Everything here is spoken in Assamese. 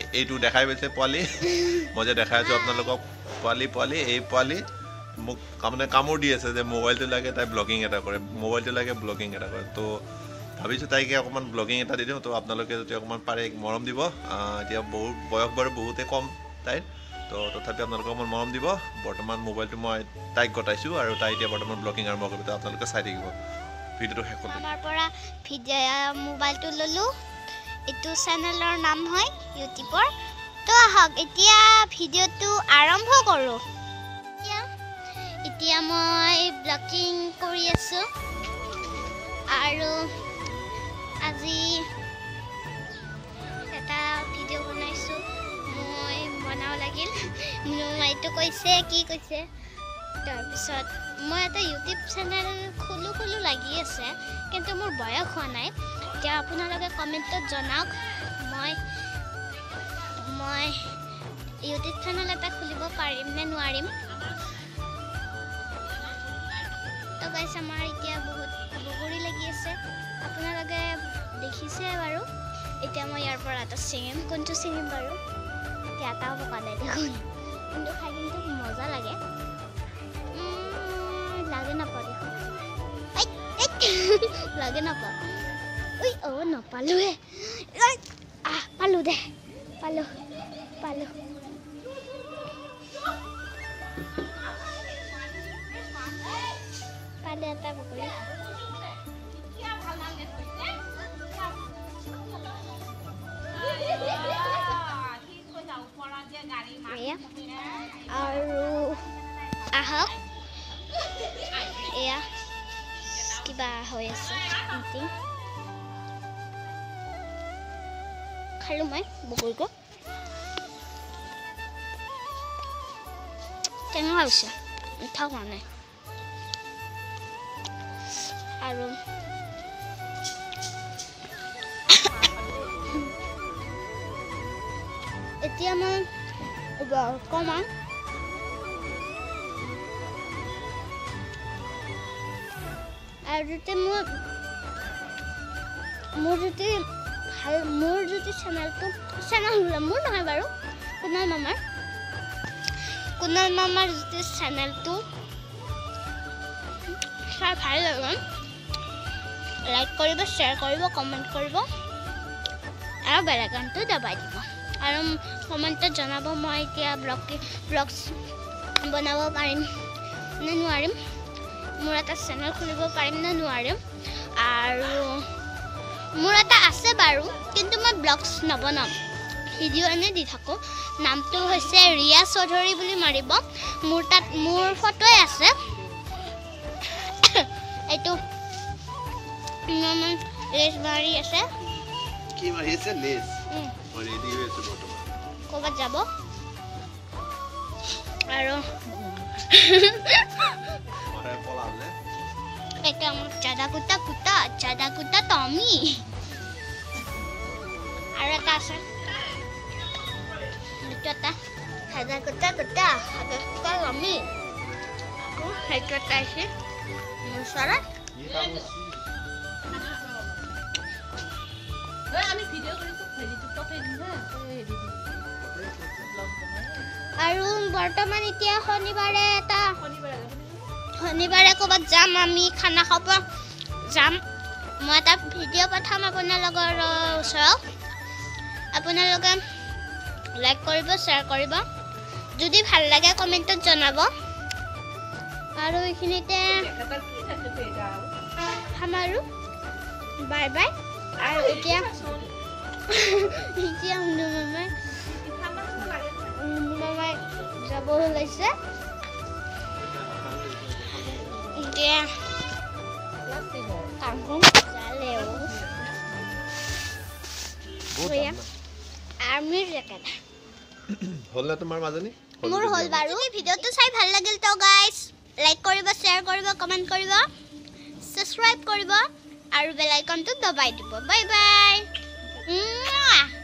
এইটো দেখাই পাইছে পোৱালি মই যে দেখাই আছো আপোনালোকক পোৱালি এই পোৱালি মোক মানে কামোৰ দি আছে যে মোবাইলটো লাগে তাই ব্লগিং এটা কৰে মোবাইলটো লাগে ব্লগিং এটা কৰে তো ভাবিছোঁ তাইকে অকণমান ব্লগিং এটা দি দিওঁ তো আপোনালোকে যদি অকণমান পাৰে মৰম দিব এতিয়া বহুত বয়স বাৰু বহুতেই কম তাইৰ তো তথাপি আপোনালোকে অকণমান মৰম দিব বৰ্তমান মোবাইলটো মই তাইক গতাইছোঁ আৰু তাই এতিয়া বৰ্তমান ব্লগিং আৰম্ভ কৰিব আপোনালোকে চাই থাকিব ভিডিঅ'টো শেষ কৰিব আমাৰ পৰা মোবাইলটো ল'লোঁ এইটো চেনেলৰ নাম হয় ইউটিউবৰ তো আহক এতিয়া ভিডিঅ'টো আৰম্ভ কৰোঁ এতিয়া মই ব্লগিং কৰি আছোঁ আৰু আজি এটা ভিডিঅ' বনাইছোঁ মই বনাব লাগিল মোমাইটো কৈছে কি কৈছে তাৰপিছত মই এটা ইউটিউব চেনেল খোলো লাগি আছে কিন্তু মোৰ বয়স হোৱা নাই এতিয়া আপোনালোকে কমেণ্টত জনাওক মই ইউটিউব চেনেল এটা খুলিব পাৰিম নে নোৱাৰিম তো গাইছ আমাৰ এতিয়া বহুত বগৰি লাগি আছে আপোনালোকে দেখিছে বাৰু এতিয়া মই ইয়াৰ পৰা এটা ছিঙিম কোনটো ছিঙিম বাৰু এতিয়া এটাও পকা নাই দেখোন কিন্তু খাই কিন্তু মজা লাগে লাগে নাপাওঁ দেখোন লাগে নাপাওঁ ঐ নাপালোৱে পালোঁ দে পালোঁ পালোঁ পালোঁ এটা বগৰী আৰু আহক এয়া কিবা হৈ আছে মিটিং খালোঁ মই বগৰীটো কেনেকুৱা হৈছে মিঠা হোৱা নাই আৰু এতিয়া মই অকণমান আৰু যদি মোৰ যদি চেনেলটো মোৰ নহয় বাৰু কুনাল মামাৰ যদি চেনেলটো চাই ভাল লাগে লাইক কৰিব শ্বেয়াৰ কৰিব কমেণ্ট কৰিব আৰু বেল আইকনটো দবাই দিব আৰু কমেণ্টত জনাব মই এতিয়া ব্লগছ বনাব পাৰিম নে নোৱাৰিম মোৰ এটা চেনেল খুলিব পাৰিম নে নোৱাৰিম আৰু মোৰ এটা আছে বাৰু কিন্তু মই ব্লগছ নবনাম ভিডিঅ' এনে দি থাকোঁ নামটো হৈছে ৰিয়া চৌধুৰী বুলি মাৰিব মোৰ ফটোৱে আছে এইটো লেছ মাৰি আছে কি মাৰি আছে লেছ মই ৰেডি হৈ আছোঁ বৰ্তমান ক'ৰবাত যাব আৰু এটা আমার চাদা কুতা টমি আর একটা আছে এটা চাদা কুতা টমি এটা আছে মশলা আমি ভিডিও কৰিছো ফেসবুকতে দিবা আৰু বৰ্তমান এতিয়া শনিবাৰে ক'ৰবাত যাম আমি খানা খাব যাম মই এটা ভিডিঅ' পঠাম আপোনালোকৰ ওচৰত আপোনালোকে লাইক কৰিব শ্বেয়াৰ কৰিব যদি ভাল লাগে কমেণ্টত জনাব আৰু এইখিনিতে আমাৰো বাই বাই আৰু এতিয়া মামাই যাব ওলাইছে এতিয়া আৰ্মিৰ জেকেট হ'ল না তোমাৰ মাজনী মোৰ হ'ল বাৰু ভিডিঅ'টো চাই ভাল লাগিল তো গাইজ লাইক কৰিব শ্বেয়াৰ কৰিব কমেণ্ট কৰিব ছাবস্ক্ৰাইব কৰিব আৰু বেল আইকনটো দবাই দিব বাই বাই